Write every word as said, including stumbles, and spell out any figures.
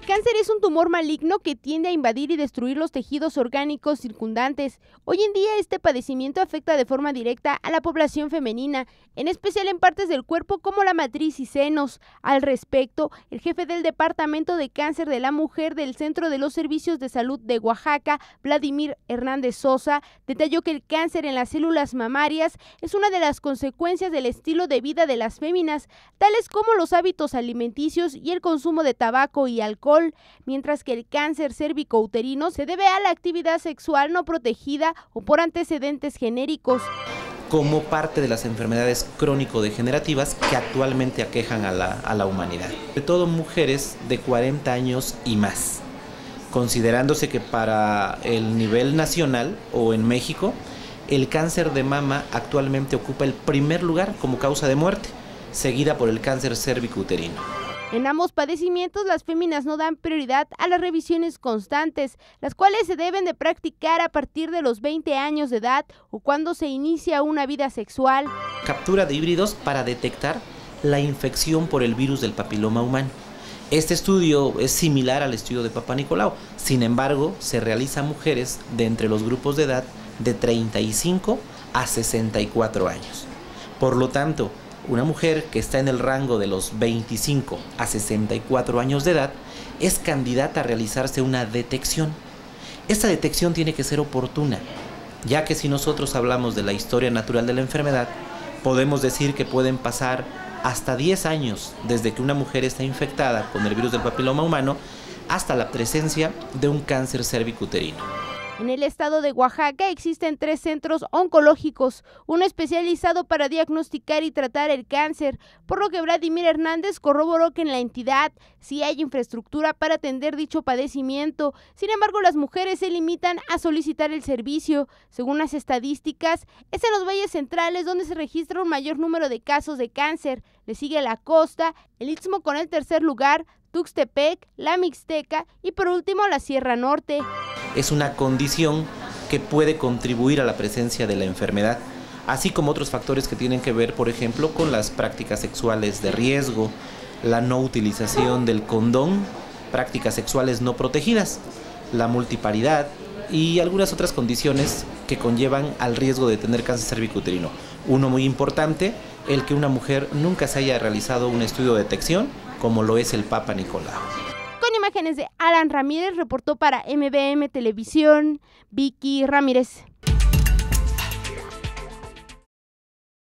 El cáncer es un tumor maligno que tiende a invadir y destruir los tejidos orgánicos circundantes. Hoy en día este padecimiento afecta de forma directa a la población femenina, en especial en partes del cuerpo como la matriz y senos. Al respecto, el jefe del Departamento de Cáncer de la Mujer del Centro de los Servicios de Salud de Oaxaca, Vladimir Hernández Sosa, detalló que el cáncer en las células mamarias es una de las consecuencias del estilo de vida de las féminas, tales como los hábitos alimenticios y el consumo de tabaco y alcohol. Mientras que el cáncer cérvico-uterino se debe a la actividad sexual no protegida o por antecedentes genéricos. Como parte de las enfermedades crónico-degenerativas que actualmente aquejan a la, a la humanidad. Sobre todo mujeres de cuarenta años y más, considerándose que para el nivel nacional o en México, el cáncer de mama actualmente ocupa el primer lugar como causa de muerte, seguida por el cáncer cérvico-uterino. En ambos padecimientos, las féminas no dan prioridad a las revisiones constantes, las cuales se deben de practicar a partir de los veinte años de edad o cuando se inicia una vida sexual. Captura de híbridos para detectar la infección por el virus del papiloma humano. Este estudio es similar al estudio de Papa Nicolau, sin embargo, se realiza a mujeres de entre los grupos de edad de treinta y cinco a sesenta y cuatro años. Por lo tanto, una mujer que está en el rango de los veinticinco a sesenta y cuatro años de edad es candidata a realizarse una detección. Esta detección tiene que ser oportuna, ya que si nosotros hablamos de la historia natural de la enfermedad, podemos decir que pueden pasar hasta diez años desde que una mujer está infectada con el virus del papiloma humano hasta la presencia de un cáncer cérvico-uterino. En el estado de Oaxaca existen tres centros oncológicos, uno especializado para diagnosticar y tratar el cáncer, por lo que Vladimir Hernández corroboró que en la entidad sí hay infraestructura para atender dicho padecimiento. Sin embargo, las mujeres se limitan a solicitar el servicio. Según las estadísticas, es en los valles centrales donde se registra un mayor número de casos de cáncer. Le sigue la costa, el Istmo con el tercer lugar, Tuxtepec, la Mixteca y por último la Sierra Norte. Es una condición que puede contribuir a la presencia de la enfermedad, así como otros factores que tienen que ver, por ejemplo, con las prácticas sexuales de riesgo, la no utilización del condón, prácticas sexuales no protegidas, la multiparidad y algunas otras condiciones que conllevan al riesgo de tener cáncer cérvico-uterino. Uno muy importante, el que una mujer nunca se haya realizado un estudio de detección, como lo es el Papa Nicolau. Con imágenes de Alan Ramírez, reportó para M B M Televisión, Vicky Ramírez.